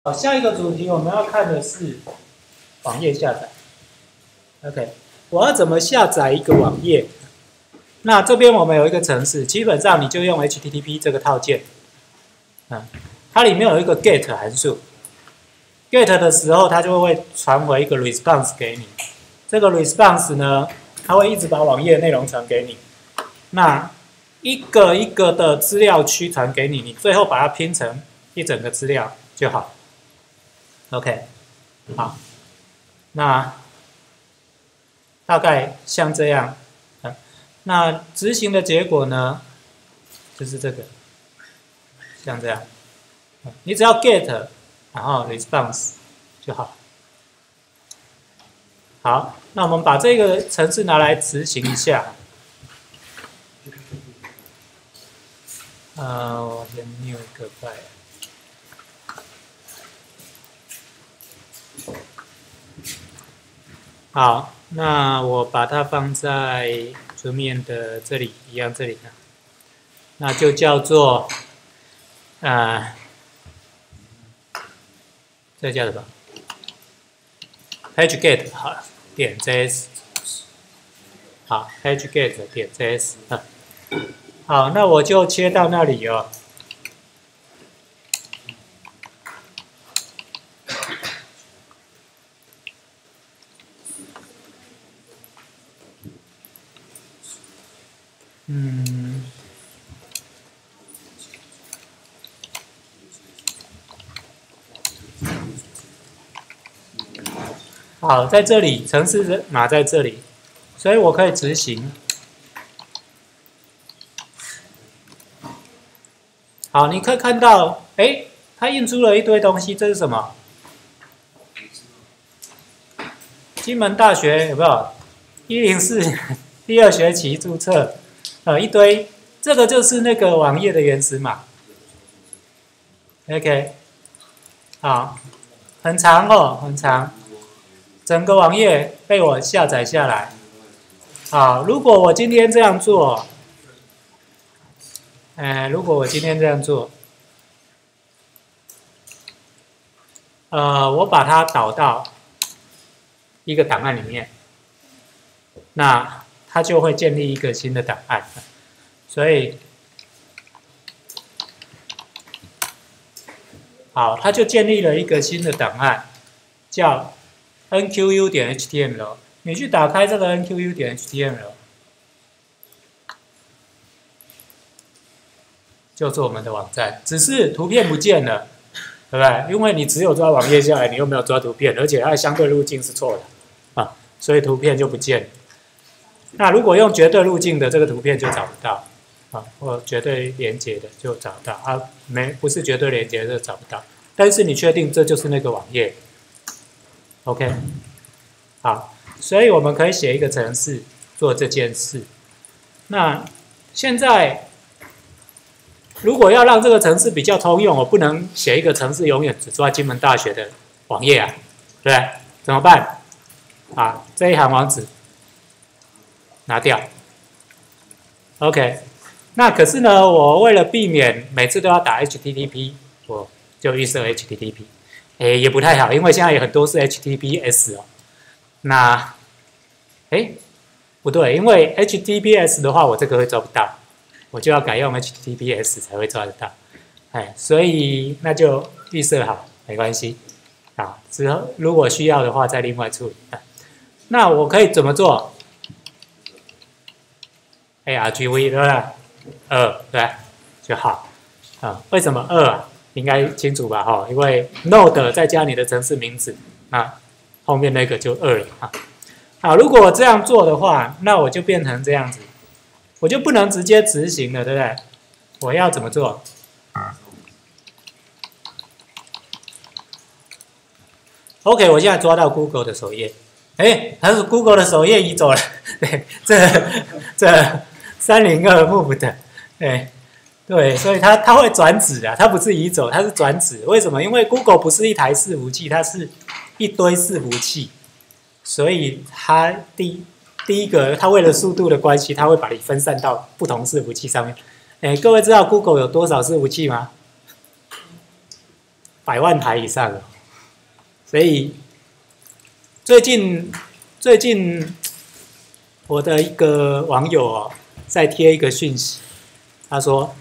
好，下一个主题我们要看的是网页下载。OK， 我要怎么下载一个网页？那这边我们有一个程式，基本上你就用 HTTP 这个套件，它里面有一个 GET 函数 ，GET 的时候它就会传回一个 response 给你。这个 response 呢，它会一直把网页内容传给你。那一个一个的资料区传给你，你最后把它拼成一整个资料就好。OK， 好，那大概像这样，那执行的结果呢，就是这个，像这样，你只要 get， 然后 response 就好。好，那我们把这个程式拿来执行一下。我先 new 一个 file。好，那我把它放在桌面的这里，一样这里呢，那就叫做这叫什么 ？PageGet 好了，点 js， 好 ，PageGet 点 js 好，那我就切到那里哦。好，在这里，程式码在这里，所以我可以执行。好，你可以看到，它印出了一堆东西，这是什么？金门大学有没有？104第2学期注册，一堆，这个就是那个网页的原始码。OK， 好，很长哦，很长。整个网页被我下载下来。好，如果我今天这样做，我把它导到一个档案里面，那它就会建立一个新的档案。所以，好，它就建立了一个新的档案，叫nqu.html， 你去打开这个 nqu.html， 就是我们的网站，只是图片不见了，对不对？因为你只有抓网页下来，你又没有抓图片，而且它的相对路径是错的所以图片就不见了。那如果用绝对路径的，这个图片就找不到或绝对连结的就找不到不是绝对连结的就找不到。但是你确定这就是那个网页？ OK， 好，所以我们可以写一个程式做这件事。那现在，如果要让这个程式比较通用，我不能写一个程式永远只抓金门大学的网页对不对？怎么办？这一行网址拿掉。OK， 那可是呢，我为了避免每次都要打 HTTP， 我就预设 HTTP。也不太好，因为现在有很多是 HTTPS 那，不对，因为 HTTPS 的话，我这个会抓不到，我就要改用 HTTPS 才会抓得到。所以那就预设好，没关系。之后如果需要的话，再另外处理。那我可以怎么做？ARGV 对不对？2对就好。为什么2应该清楚吧？因为 node 再加你的程式名字后面那个就2了好，如果我这样做的话，那我就变成这样子，我就不能直接执行了，对不对？我要怎么做？OK， 我现在抓到 Google 的首页，它是 Google 的首页移走了，对，这302 move 的，对，所以它会转址它不是移走，它是转址。为什么？因为 Google 不是一台伺服器，它是一堆伺服器，所以它第一个，它为了速度的关系，它会把你分散到不同伺服器上面。各位知道 Google 有多少伺服器吗？ 100万台以上了。所以最近我的一个网友哦，在贴一个讯息，他说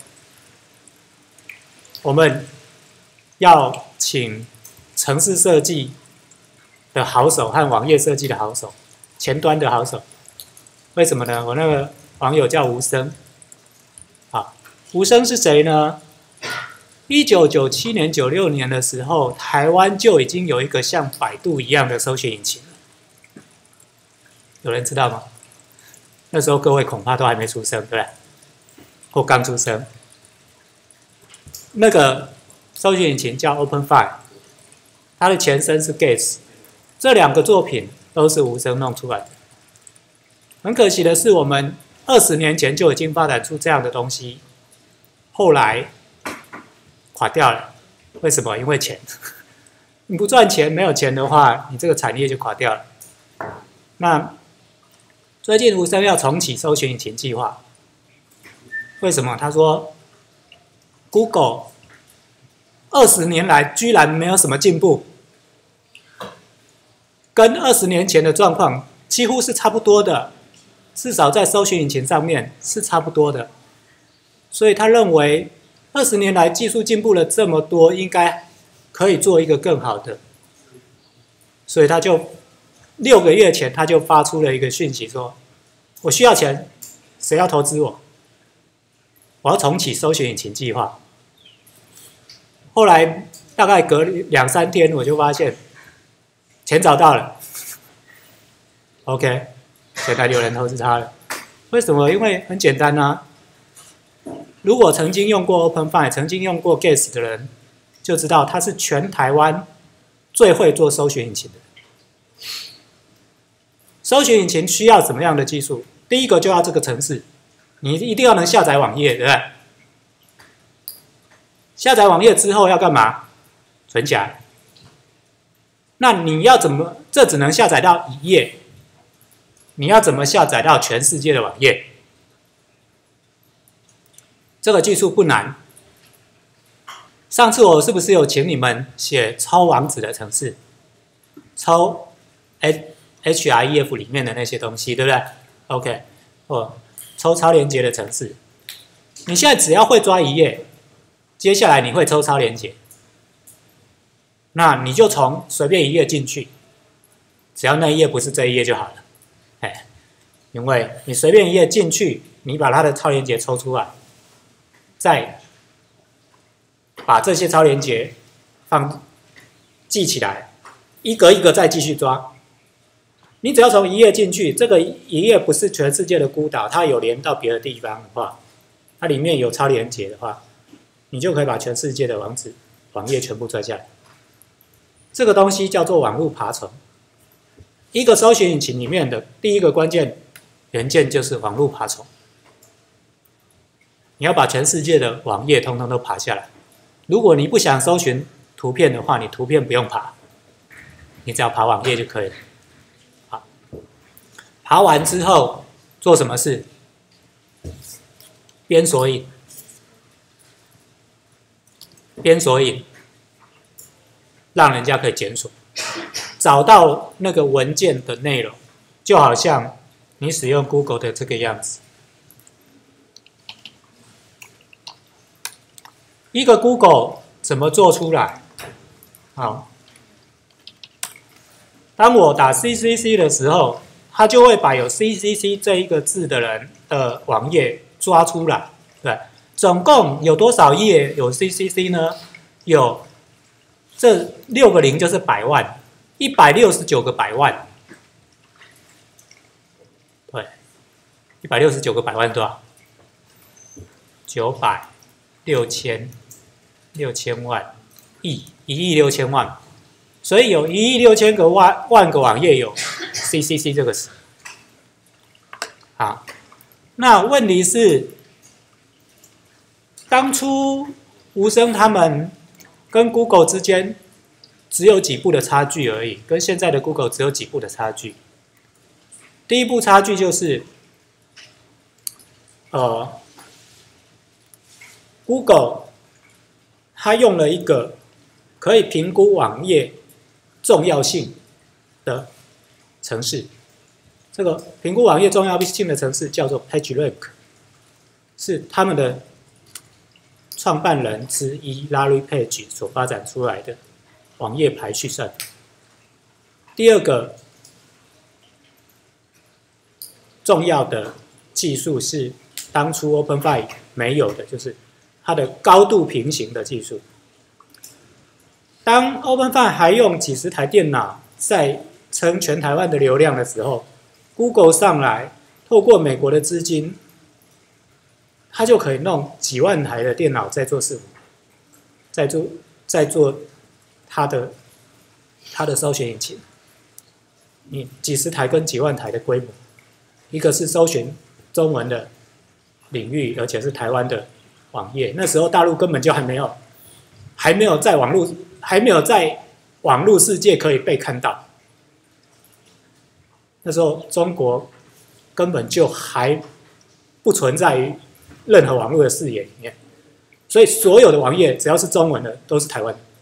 我们要请程式设计的好手和网页设计的好手，前端的好手。为什么呢？我那个网友叫吴生，啊，吴生是谁呢？1997年、96年的时候，台湾就已经有一个像百度一样的搜寻引擎了。有人知道吗？那时候各位恐怕都还没出生，对不对？或刚出生。那个搜寻引擎叫 OpenFire， 它的前身是 Gates， 这2个作品都是吴生弄出来的。很可惜的是，我们20年前就已经发展出这样的东西，后来垮掉了。为什么？因为钱。你不赚钱，没有钱的话，你这个产业就垮掉了。那最近吴生要重启搜寻引擎计划，为什么？他说 Google 20年来居然没有什么进步，跟20年前的状况几乎是差不多的，至少在搜寻引擎上面是差不多的。所以他认为20年来技术进步了这么多，应该可以做一个更好的。所以他就6个月前他就发出了一个讯息说，我需要钱，谁要投资我？我要重启搜寻引擎计划。后来大概隔2-3天，我就发现钱找到了。OK， 现在有人投资他了。为什么？因为很简单啊。如果曾经用过 OpenFire、曾经用过 Gates 的人，就知道他是全台湾最会做搜寻引擎的。搜寻引擎需要什么样的技术？第一个就要这个程式，你一定要能下载网页，对不对？下载网页之后要干嘛？存起来。那你要怎么？这只能下载到1页，你要怎么下载到全世界的网页？这个技术不难。上次我是不是有请你们写抄网址的程式，抄 href 里面的那些东西，对不对 ？OK， 抽超连结的程式，你现在只要会抓1页，接下来你会抽超连结，那你就从随便1页进去，只要那1页不是这1页就好了。哎，因为你随便1页进去，你把它的超连结抽出来，再把这些超连结记起来，一个一个再继续抓。你只要从1页进去，这个1页不是全世界的孤岛，它有连到别的地方的话，它里面有超连结的话，你就可以把全世界的网页全部抓下来。这个东西叫做网路爬虫。一个搜寻引擎里面的第一个关键元件就是网路爬虫。你要把全世界的网页通通都爬下来。如果你不想搜寻图片的话，你图片不用爬，你只要爬网页就可以了。好，爬完之后做什么事？编索引，让人家可以检索，找到那个文件的内容，就好像你使用 Google 的这个样子。一个 Google 怎么做出来？好，当我打 CCC 的时候，它就会把有 CCC 这一个字的人的网页抓出来。对，总共有多少页有 CCC 呢？有这6个0就是100万，169个100万。对，169个100万多少？900、6000万、1亿6000万，所以有1亿6000个万个网页有 CCC 这个词。好，那问题是，当初吴声他们跟 Google 之间只有几步的差距而已，跟现在的 Google 只有几步的差距。第一步差距就是，Google 它用了一个可以评估网页重要性的程式。这个评估网页重要性的程式叫做 PageRank， 是他们的创办人之一 Larry Page 所发展出来的网页排序算法。第二个重要的技术是当初 OpenFire 没有的，就是它的高度平行的技术。当 OpenFire 还用几十台电脑在撑全台湾的流量的时候， Google 上来，透过美国的资金，它就可以弄几万台的电脑在做伺服，在做它的搜寻引擎。你几十台跟几万台的规模，一个是搜寻中文的领域，而且是台湾的网页。那时候大陆根本就还没有在网络世界可以被看到。那时候中国根本就还不存在于任何网络的视野里面，所以所有的网页只要是中文的都是台湾的。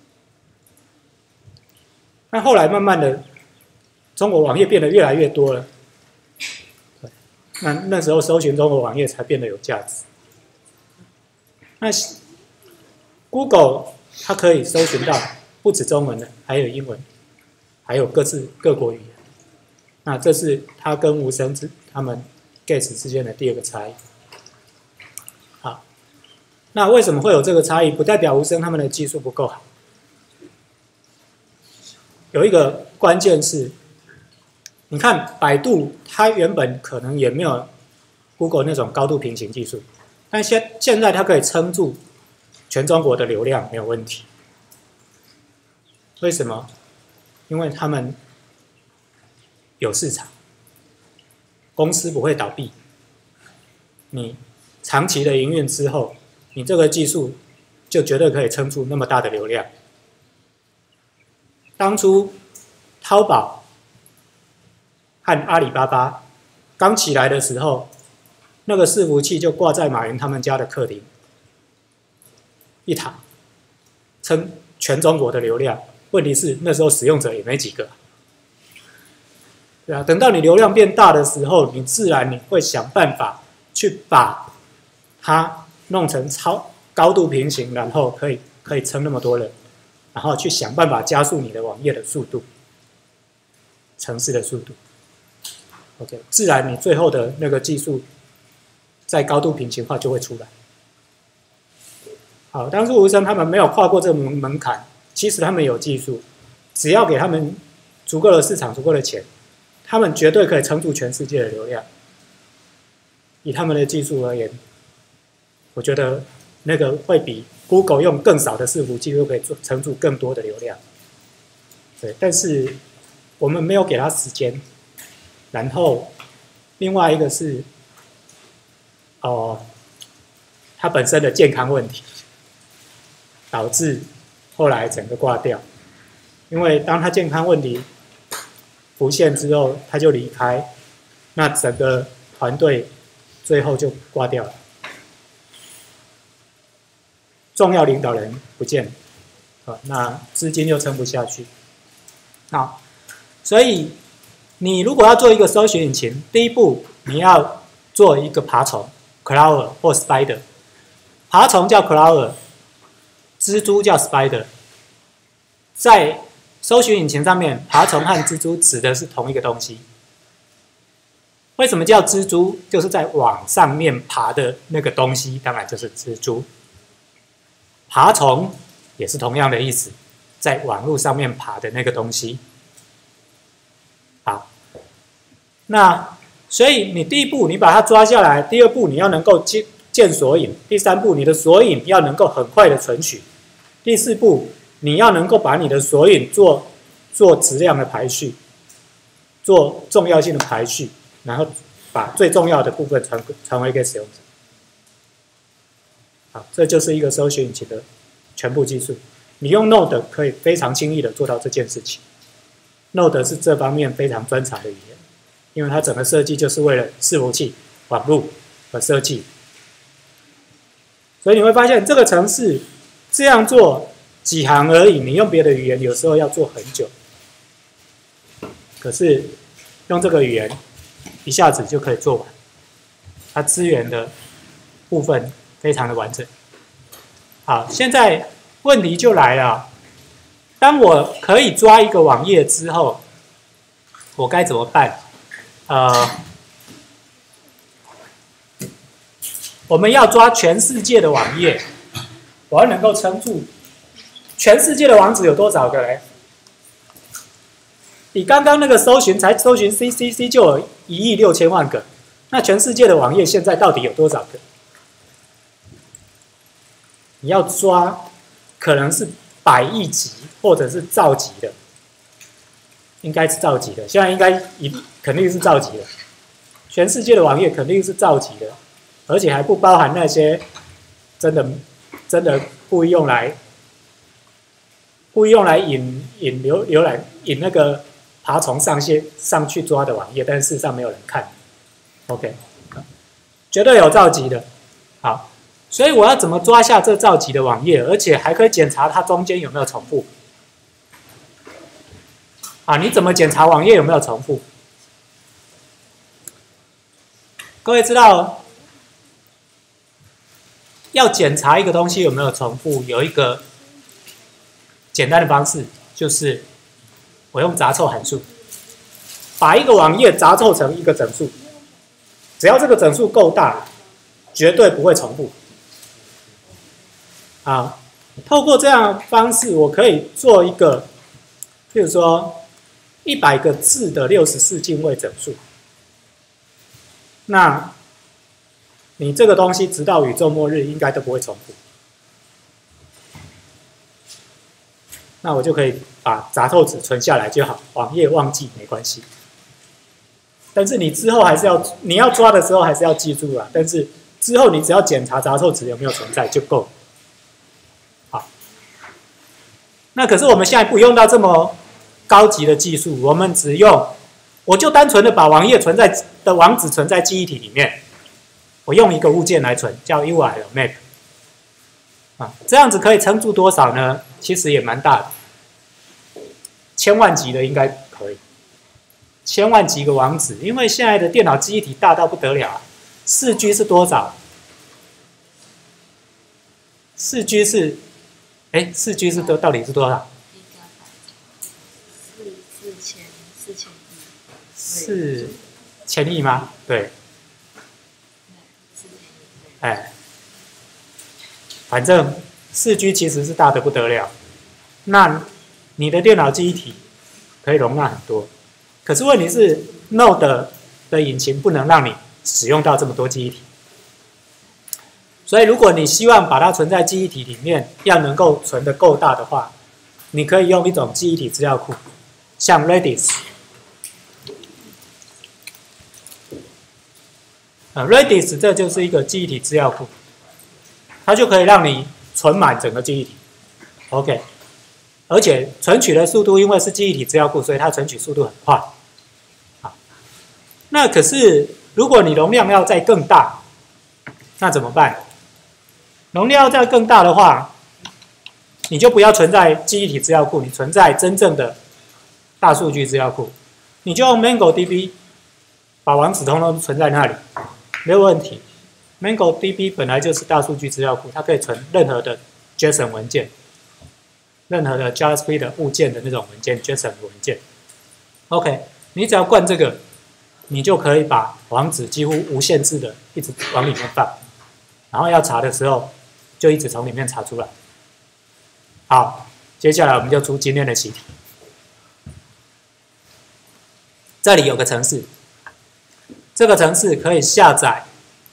那后来慢慢的，中国网页变得越来越多了，那时候搜寻中国网页才变得有价值。那 Google 它可以搜寻到不止中文的，还有英文，还有各国语言。那这是它跟无声他们 Gates 之间的第二个差异。好，那为什么会有这个差异？不代表无声他们的技术不够好。有一个关键是，你看百度，它原本可能也没有 Google 那种高度平行技术，但现在它可以撑住全中国的流量没有问题。为什么？因为他们有市场，公司不会倒闭。你长期的营运之后，你这个技术就绝对可以撑住那么大的流量。当初淘宝和阿里巴巴刚起来的时候，那个伺服器就挂在马云他们家的客厅一塔，撑全中国的流量。问题是那时候使用者也没几个。对啊，等到你流量变大的时候，你自然会想办法去把它弄成高度平行，然后可以撑那么多人，然后去想办法加速你的网页的速度，程式的速度。OK， 自然你最后的那个技术在高度平行化就会出来。好，当初无声他们没有跨过这个门槛，其实他们有技术，只要给他们足够的市场、足够的钱，他们绝对可以撑住全世界的流量。以他们的技术而言，我觉得那个会比 Google 用更少的伺服器就可以撑住更多的流量。对，但是我们没有给他时间。然后另外一个是，它本身的健康问题，导致后来整个挂掉。因为当它健康问题浮现之后，他就离开，那整个团队最后就挂掉了。重要领导人不见了，那资金又撑不下去。好，所以你如果要做一个搜寻引擎，第一步你要做一个爬虫 crawler 或 spider。爬虫叫 crawler， 蜘蛛叫 spider。在搜寻引擎上面，爬虫和蜘蛛指的是同一个东西。为什么叫蜘蛛？就是在网上面爬的那个东西，当然就是蜘蛛。爬虫也是同样的意思，在网络上面爬的那个东西。好，那所以你第一步你把它抓下来，第二步你要能够建索引，第三步你的索引要能够很快的存取，第四步你要能够把你的索引做质量的排序，做重要性的排序，然后把最重要的部分传回给使用者。好，这就是一个搜寻引擎的全部技术。你用 Node 可以非常轻易的做到这件事情。Node 是这方面非常专长的语言，因为它整个设计就是为了伺服器、网络而设计。所以你会发现这个程式这样做几行而已，你用别的语言有时候要做很久。可是用这个语言一下子就可以做完，它资源的部分非常的完整。好，现在问题就来了，当我可以抓一个网页之后，我该怎么办？我们要抓全世界的网页，我要能够撑住全世界的网址有多少个嘞？你刚刚那个搜寻才搜寻 CCC 就有1亿6千万个，那全世界的网页现在到底有多少个？你要抓可能是100亿级或者是兆级的，应该是兆级的，现在应该肯定是兆级的，全世界的网页肯定是兆级的，而且还不包含那些真的故意用来引浏览引那个爬虫上去抓的网页，但是事实上没有人看。OK， 绝对有兆级的。好，所以我要怎么抓下这兆级的网页，而且还可以检查它中间有没有重复？啊，你怎么检查网页有没有重复？各位知道，要检查一个东西有没有重复，有一个简单的方式，就是我用杂凑函数，把一个网页杂凑成一个整数，只要这个整数够大，绝对不会重复。啊，透过这样的方式，我可以做一个，譬如说100个字的64进位整数。那你这个东西直到宇宙末日应该都不会重复。那我就可以把杂凑值存下来就好，网页忘记没关系。但是你之后还是你要抓的时候还是要记住啦。但是之后你只要检查杂凑值有没有存在就够了。好，那可是我们现在不用到这么高级的技术，我们我就单纯的把网页的网址存在记忆体里面，我用一个物件来存，叫 URL map。啊，这样子可以撑住多少呢？其实也蛮大的，1000万级的应该可以，1000万级个网址，因为现在的电脑记忆体大到不得了啊。4G 是多少？4G 是，4G 是到底是多少？4000亿吗？对，反正4G 其实是大的不得了。那你的电脑记忆体可以容纳很多，可是问题是 Node 的引擎不能让你使用到这么多记忆体。所以如果你希望把它存在记忆体里面，要能够存得够大的话，你可以用一种记忆体资料库，像 Redis。Redis 这就是一个记忆体资料库，它就可以让你存满整个记忆体。OK， 而且存取的速度，因为是记忆体资料库，所以它存取速度很快。好，那可是如果你容量要再更大，那怎么办？容量要再更大的话，你就不要存在记忆体资料库，你存在真正的大数据资料库，你就用 MongoDB 把网址通通存在那里，没有问题。MongoDB 本来就是大数据资料库，它可以存任何的 JSON 文件，任何的 JavaScript 的物件的那种文件 ，JSON 文件。OK， 你只要灌这个，你就可以把网址几乎无限制的一直往里面放，然后要查的时候就一直从里面查出来。好，接下来我们就出今天的习题。这里有个程式，这个程式可以下载。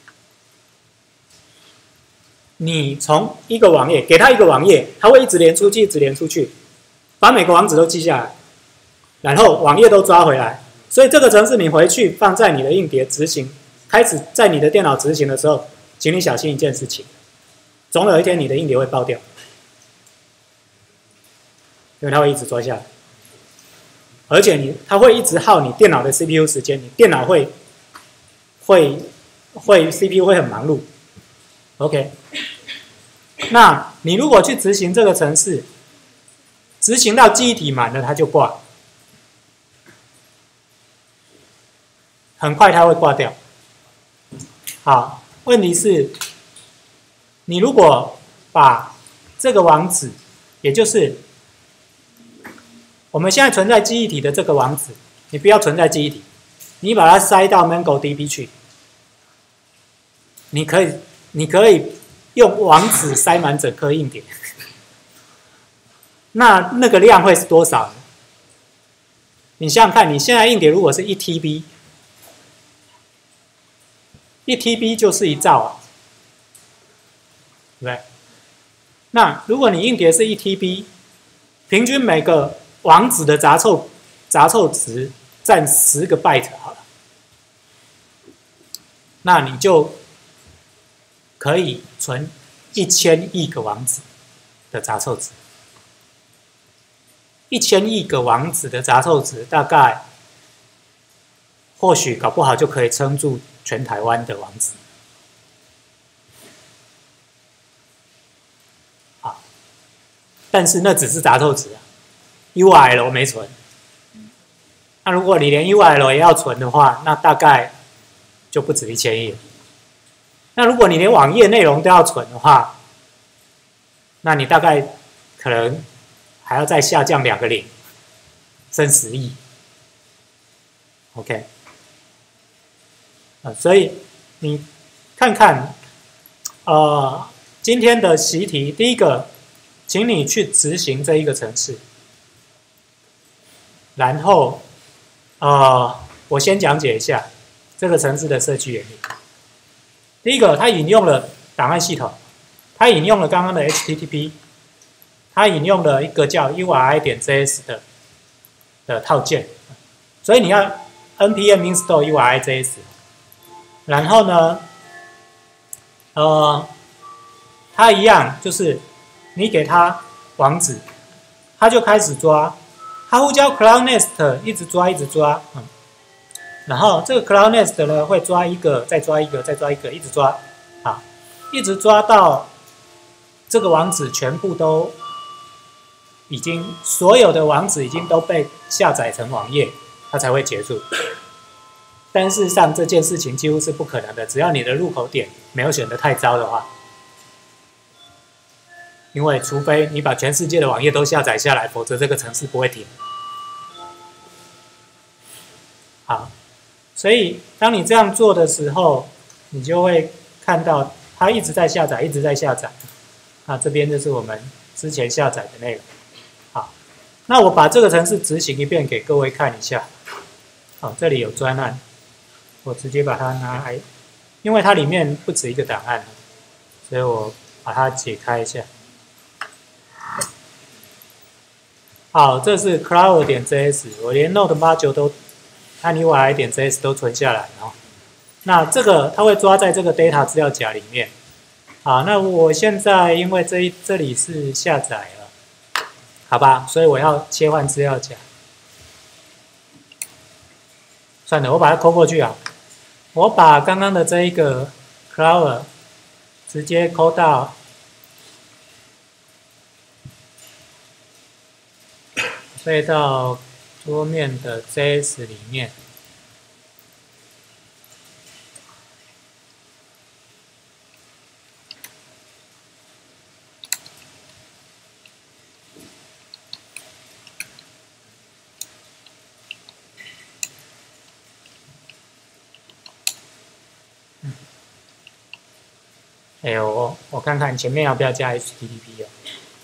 你从一个网页给他一个网页，他会一直连出去，一直连出去，把每个网址都记下来，然后网页都抓回来。所以这个程式你回去放在你的硬碟执行，开始在你的电脑执行的时候，请你小心一件事情，总有一天你的硬碟会爆掉，因为它会一直抓下来，而且它会一直耗你电脑的 CPU 时间，你电脑会 CPU 会很忙碌。OK， 那你如果去执行这个程式， 执行到记忆体满了，它就挂，很快它会挂掉。好，问题是，你如果把这个网址，也就是我们现在存在记忆体的这个网址，你不要存在记忆体，你把它塞到 MongoDB 去，你可以用网址塞满整颗硬碟，那个量会是多少呢？你想想看，你现在硬碟如果是1TB，1TB 就是1兆啊，对不对？那如果你硬碟是1TB，平均每个网址的杂凑值占10个 byte 好了，那你就可以存1000亿个网址的杂凑值。1000亿个网址的杂凑值，大概或许搞不好就可以撑住全台湾的网址。好，但是那只是杂凑值啊 ，URL 没存。那如果你连 URL 也要存的话，那大概就不止1000亿了。那如果你连网页内容都要存的话，那你大概可能还要再下降2个0，剩10亿。OK， 所以你看看，今天的习题，第一个，请你去执行这一个程式，然后，我先讲解一下这个程式的设计原理。第一个，它引用了档案系统，它引用了刚刚的 HTTP。它引用了一个叫 URI.js 的套件，所以你要 npm install URI.js， 然后呢，它一样就是你给它网址，它就开始抓，它呼叫 CloudNest 一直抓，然后这个 CloudNest 呢会抓一个，再抓一个，再抓一个，一直抓，啊，一直抓到这个网址全部都。已经所有的网址已经都被下载成网页，它才会结束。但事实上这件事情几乎是不可能的，只要你的入口点没有选得太糟的话，因为除非你把全世界的网页都下载下来，否则这个程式不会停。好，所以当你这样做的时候，你就会看到它一直在下载，一直在下载。那这边就是我们之前下载的内容。那我把这个程式执行一遍给各位看一下。好，这里有专案，我直接把它拿来，因为它里面不止一个档案，所以我把它解开一下。好，这是 cloud.js， 我连 node module 都和 URI.js 都存下来了。那这个它会抓在这个 data 资料夹里面。好，那我现在因为这里是下载了。好吧，所以我要切换资料夹。算了，我把它抠过去啊。我把刚刚的这一个 Cloud 直接抠到飞到桌面的 JS 里面。哎呦，我看看前面要不要加 HTTP 哦。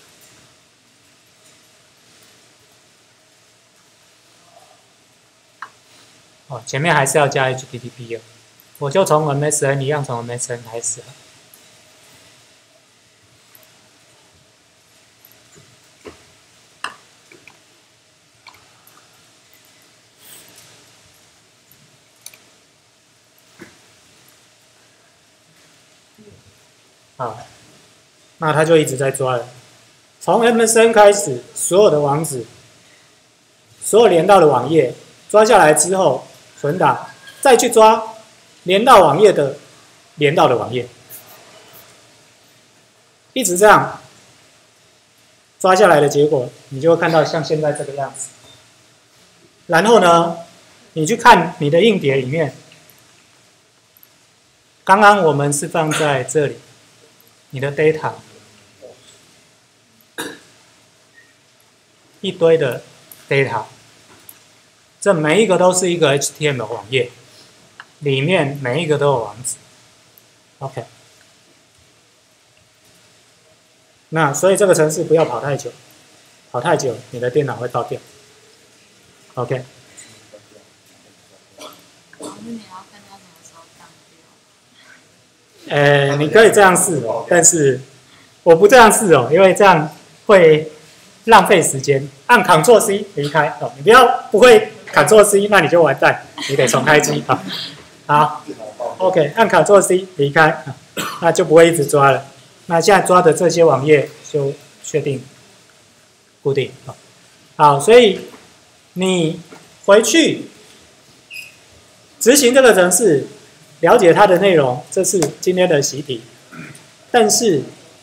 哦，前面还是要加 HTTP 哦。我就从 MSN 一样，从 MSN 开始了。好，那他就一直在抓了。从 MSN 开始，所有的网址，所有连到的网页，抓下来之后存档，再去抓连到网页的连到的网页，一直这样。 抓下来的结果，你就会看到像现在这个样子。然后呢，你去看你的硬碟里面，刚刚我们是放在这里，你的 data 一堆的 data， 这每一个都是一个 HTML 网页，里面每一个都有网址。OK， 那所以这个程式不要跑太久，跑太久你的电脑会爆掉。OK。你可以这样试哦，但是我不这样试哦，因为这样会浪费时间。按 Ctrl+C 离开哦，你不会 Ctrl+C， 那你就完蛋，你得重开机啊。好 ，OK， 按 Ctrl+C 离开，那就不会一直抓了。那现在抓的这些网页就确定固定啊。好，所以你回去执行这个程式。了解它的内容，这是今天的习题。但是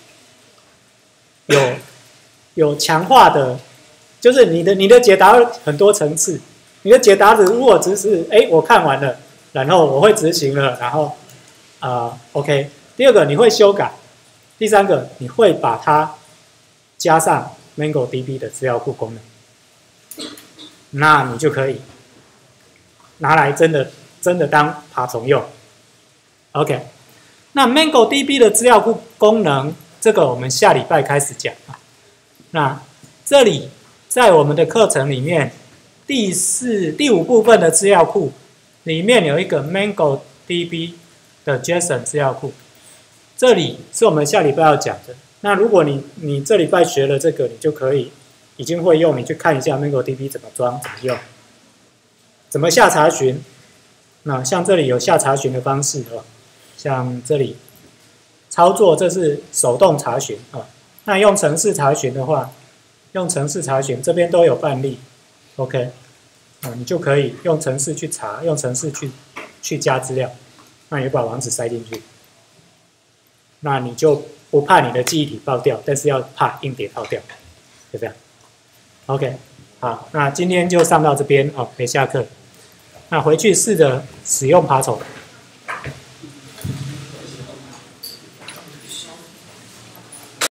有强化的，就是你的解答很多层次。你的解答如果只是我看完了，然后我会执行了，然后OK。第二个你会修改，第三个你会把它加上 MongoDB 的资料库功能，那你就可以拿来真的当爬虫用。OK， 那 MongoDB 的资料库功能，这个我们下礼拜开始讲啊。那这里在我们的课程里面，第5部分的资料库里面有一个 MongoDB 的 JSON 资料库，这里是我们下礼拜要讲的。那如果你这礼拜学了这个，你就可以已经会用，你去看一下 MongoDB 怎么装、怎么用、怎么下查询。那像这里有下查询的方式哦。像这里操作，这是手动查询啊。那用程式查询的话，用程式查询这边都有范例 ，OK， 你就可以用程式去查，用程式去加资料，那你就把网址塞进去，那你就不怕你的记忆体爆掉，但是要怕硬碟爆掉，就这样 ，OK， 好，那今天就上到这边哦，可以下课。那回去试着使用爬虫。